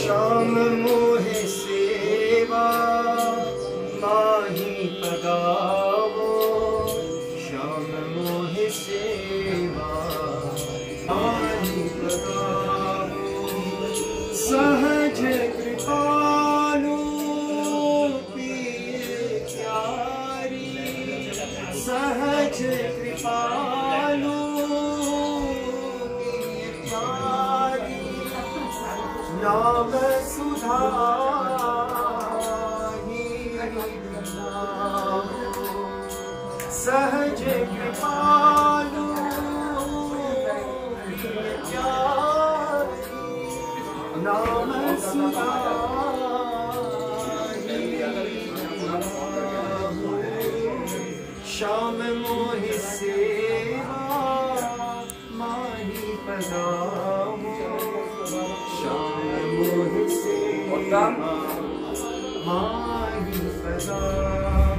श्याम मोहे सेवा माही पगावो, श्याम मोहे सेवा माही पगावो। सहज कृपालु पिए क्यारी, सहज कृपालु पिए क्यारी। नाम सुधा सहज कृपालु नाम सुधा। श्याम मोहि सेवा माही पगावो, श्याम मोहि सेवा माही पगावो।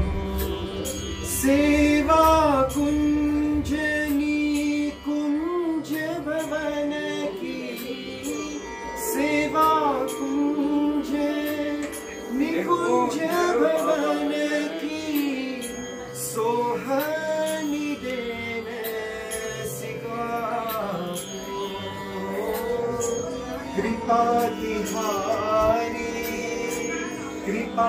सेवा कुंजनी कुंज भवन की, सेवा कुंज निकुंज भवन की। सोहनी देन सिगावो, कृपा तिहारी कृपा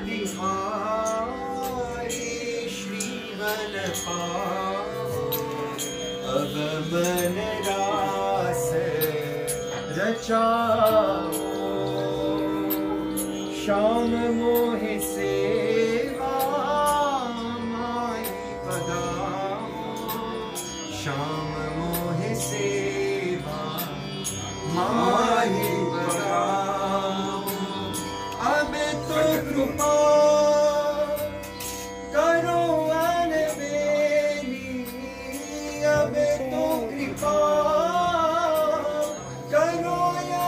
तिहारी। श्रीवन पावो अब मन रास रचाओ। श्याम मोहि सेवा माही पगावो, श्याम मोहि सेवा माही पगावो। अब तो कृपा करो अनबेली, अब तो कृपा करो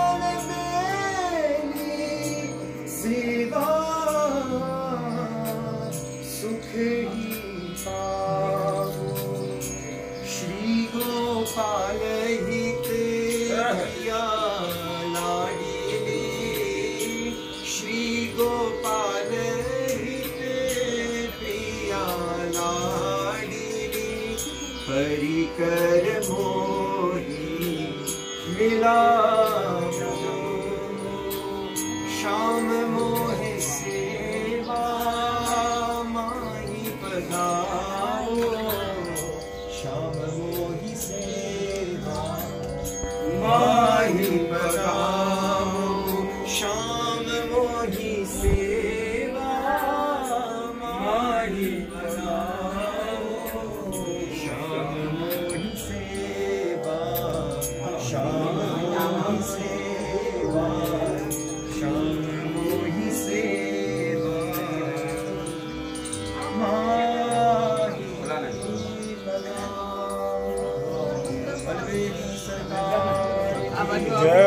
अनबेली। सेवा सुख ही पाओ, श्री गोपाल हित प्रिया लाडली। श्री गोपाल हित प्रिया लाडली। परिकर मोही मिलाओ, श्याम मोहे सेवा माही पगावो, श्याम मोहि सेवा माही पगावो। श्याम मोहि सेवा माही पगावो, श्याम मोहि सेवा, श्याम मोहि सेवा, श्याम मोहि सेवा माही पगावो। बलदेवी सरकार।